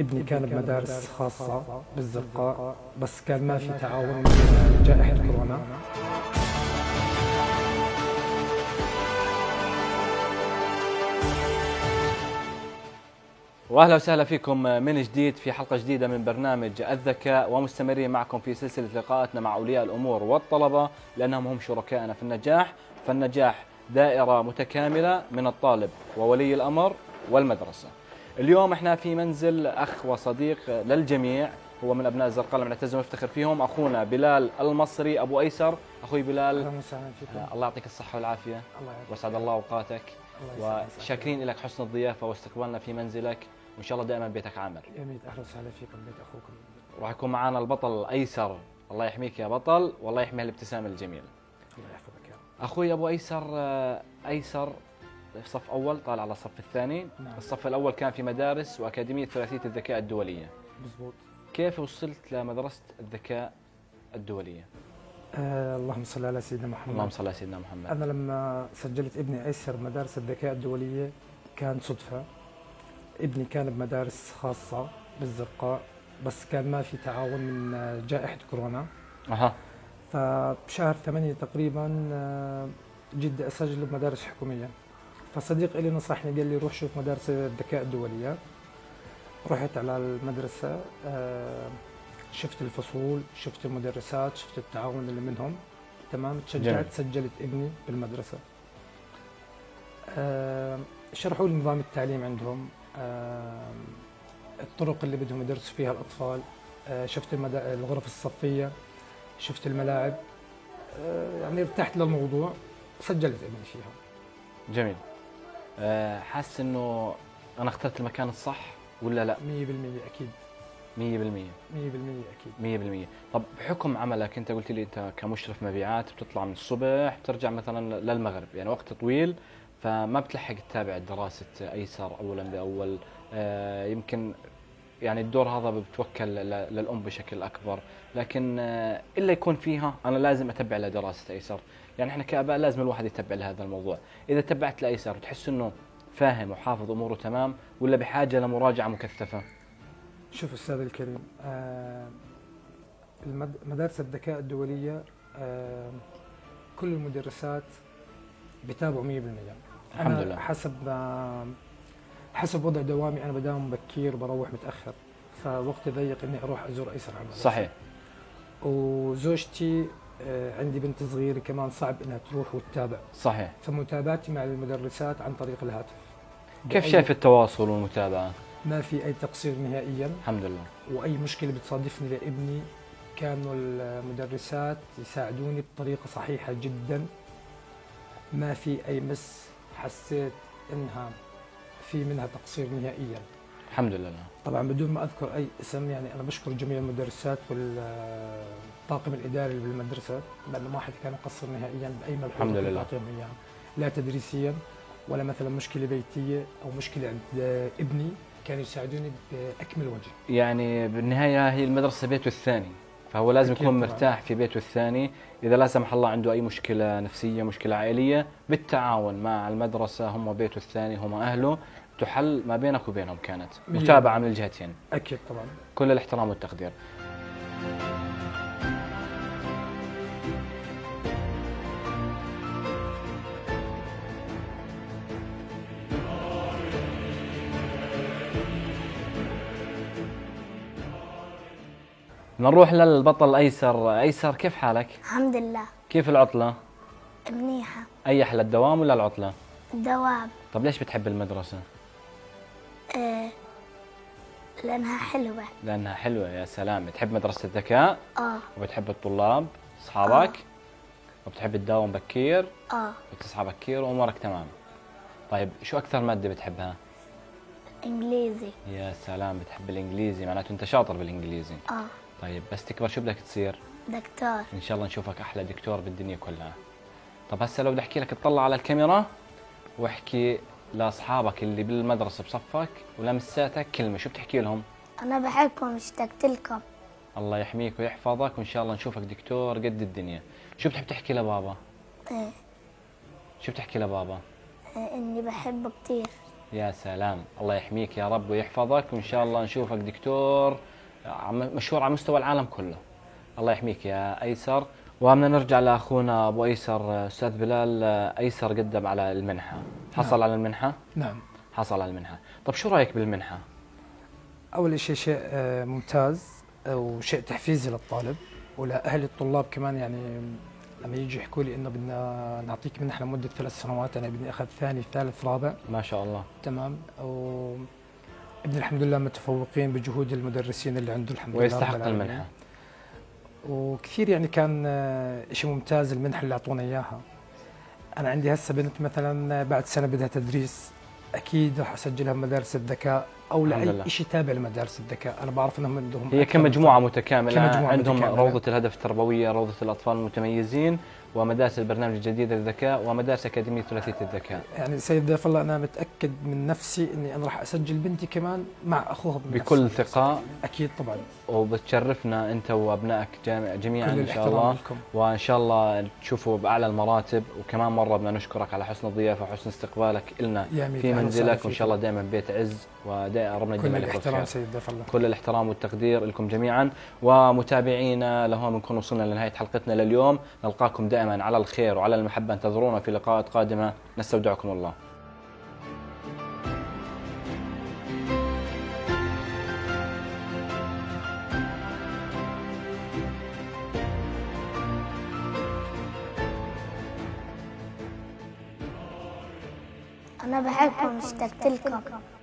ابني كان بمدارس خاصة بالزرقاء، بس كان ما في تعاون من جائحة كورونا. واهلا وسهلا فيكم من جديد في حلقه جديده من برنامج الذكاء، ومستمرين معكم في سلسله لقاءاتنا مع اولياء الامور والطلبه لانهم هم شركائنا في النجاح، فالنجاح دائره متكامله من الطالب وولي الامر والمدرسه. اليوم احنا في منزل اخ وصديق للجميع، هو من ابناء الزرقاء اللي بنعتز ونفتخر فيهم، اخونا بلال المصري ابو ايسر. اخوي بلال، اهلا وسهلا فيكم. الله يعطيك الصحه والعافيه. الله يعافيك. واسعد الله اوقاتك، وشاكرين لك حسن الضيافه واستقبالنا في منزلك، وان شاء الله دائما بيتك عامر. يا ميت اهلا وسهلا فيكم بيت اخوكم. راح يكون معنا البطل ايسر، الله يحميك يا بطل، والله يحمي هالابتسامه الجميله. الله يحفظك يا رب. اخوي ابو ايسر، ايسر في صف اول طالع على الصف الثاني. نعم. الصف الاول كان في مدارس واكاديميه ثلاثيه الذكاء الدوليه. مزبوط. كيف وصلت لمدرسه الذكاء الدوليه؟ اللهم صل على سيدنا محمد. اللهم صل على سيدنا محمد. انا لما سجلت ابني ايسر مدارس الذكاء الدولية كان صدفة. ابني كان بمدارس خاصة بالزرقاء، بس كان ما في تعاون من جائحة كورونا. اها. فبشهر 8 تقريبا جيت اسجل بمدارس حكومية. فصديق لي نصحني، قال لي روح شوف مدارس الذكاء الدولية. رحت على المدرسة، شفت الفصول، شفت المدرسات، شفت التعاون اللي منهم. تمام. تشجعت سجلت ابني بالمدرسة. شرحوا لي نظام التعليم عندهم، الطرق اللي بدهم يدرسوا فيها الأطفال. شفت الغرف الصفية، شفت الملاعب. يعني ارتحت للموضوع، سجلت ابني فيها. جميل. حاسس انه انا اخترت المكان الصح ولا لا؟ 100% أكيد. 100%. 100% أكيد. 100%. طب بحكم عملك، انت قلت لي انت كمشرف مبيعات بتطلع من الصبح بترجع مثلا للمغرب، يعني وقت طويل، فما بتلحق تتابع دراسة ايسر اولا باول. يمكن يعني الدور هذا بتوكل للام بشكل اكبر، لكن الا يكون فيها انا لازم اتبع لدراسة ايسر. يعني احنا كاباء لازم الواحد يتبع لهذا الموضوع. اذا تبعت لايسر وتحس انه فاهم وحافظ اموره تمام، ولا بحاجة لمراجعة مكثفة؟ شوف أستاذ الكريم، مدارس الذكاء الدولية كل المدرسات بيتابعوا 100%. الحمد أنا لله. حسب وضع دوامي، أنا بداوم بكير وبروح متأخر، فوقتي ضيق إني أروح أزور أيسر على المدرسة. صحيح. وزوجتي عندي بنت صغيرة كمان صعب إنها تروح وتتابع. صحيح. فمتابعتي مع المدرسات عن طريق الهاتف. كيف شايف التواصل والمتابعة؟ ما في أي تقصير نهائيا. الحمد لله. وأي مشكلة بتصادفني لابني كانوا المدرسات يساعدوني بطريقة صحيحة جدا. ما في أي مس حسيت إنها في منها تقصير نهائيا. الحمد لله. طبعا بدون ما أذكر أي اسم، يعني أنا بشكر جميع المدرسات والطاقم الإداري اللي بالمدرسة، لأنه ما حد كان يقصر نهائيا بأي ملحوظة الحمد لله. أعطيهم إياها، لا تدريسيا ولا مثلا مشكلة بيتية أو مشكلة عند ابني، كانوا يساعدوني بأكمل وجه. يعني بالنهاية هي المدرسة بيته الثاني، فهو لازم يكون مرتاح في بيته الثاني. إذا لا سمح الله عنده أي مشكلة نفسية، مشكلة عائلية، بالتعاون مع المدرسة، هم بيته الثاني، هم أهله، تحل ما بينك وبينهم. كانت متابعة من الجهتين. أكيد طبعا. كل الاحترام والتقدير. نروح للبطل ايسر. ايسر، كيف حالك؟ الحمد لله. كيف العطلة؟ منيحة. اي احلى، الدوام ولا العطلة؟ الدوام. طب ليش بتحب المدرسة؟ لأنها حلوة. لانها حلوة. يا سلام. بتحب مدرسة الذكاء؟ وبتحب الطلاب اصحابك؟ وبتحب تداوم بكير؟ وتصحى بكير وامورك تمام. طيب شو اكثر مادة بتحبها؟ إنجليزي. يا سلام، بتحب الانجليزي، معناته انت شاطر بالانجليزي. طيب بس تكبر شو بدك تصير؟ دكتور. ان شاء الله نشوفك احلى دكتور بالدنيا كلها. طب هسه لو بدي احكي لك تطلع على الكاميرا واحكي لاصحابك اللي بالمدرسة بصفك ولمساتك كلمة، شو بتحكي لهم؟ أنا بحبكم، اشتقت لكم. الله يحميك ويحفظك، وإن شاء الله نشوفك دكتور قد الدنيا. شو بتحب تحكي لبابا؟ إيه. شو بتحكي لبابا؟ إني بحبه كتير. يا سلام، الله يحميك يا رب ويحفظك، وإن شاء الله نشوفك دكتور مشهور على مستوى العالم كله. الله يحميك يا أيسر. وبدنا نرجع لأخونا أبو أيسر. أستاذ بلال، أيسر قدم على المنحة، حصل على المنحة؟ نعم حصل على المنحة. طب شو رأيك بالمنحة؟ أول شيء ممتاز وشيء تحفيزي للطالب ولأهل الطلاب كمان. يعني لما يجي يحكوا لي إنه بدنا نعطيك منحة لمدة 3 سنوات، أنا ابني أخذ ثاني ثالث رابع. ما شاء الله. تمام. ابني الحمد لله متفوقين بجهود المدرسين اللي عنده الحمد لله. ويستحق المنحة. وكثير يعني كان شيء ممتاز المنحة اللي أعطونا إياها. أنا عندي هسه بنت مثلا بعد سنة بدها تدريس، أكيد راح أسجلها بمدارس الذكاء أو لأي شيء تابع لمدارس الذكاء. أنا بعرف أنهم عندهم هي كمجموعة متكاملة. كمجموعة عندهم متكاملة. روضة الهدف التربوية، روضة الأطفال المتميزين، ومدارس البرنامج الجديد للذكاء، ومدارس أكاديمية ثلاثية الذكاء. يعني سيد ضيف الله أنا متأكد من نفسي إني أنا راح أسجل بنتي كمان مع أخوها بكل ثقة. أكيد طبعا. وبتشرفنا أنت وأبنائك جميعا كل إن شاء الله لكم. وإن شاء الله تشوفوا بأعلى المراتب. وكمان مرة بدنا نشكرك على حسن الضيافة وحسن استقبالك لنا في منزلك، وإن شاء الله دائما بيت عز ودائما ربنا يديم لك الاحترام الخير. سيد ضيف الله. كل الاحترام والتقدير لكم جميعا. ومتابعينا لهون بنكون وصلنا لنهاية حلقتنا لليوم. نلقاكم دائما على الخير وعلى المحبة. انتظرونا في لقاءات قادمة. نستودعكم الله. أنا بحبكم، اشتقت لكم.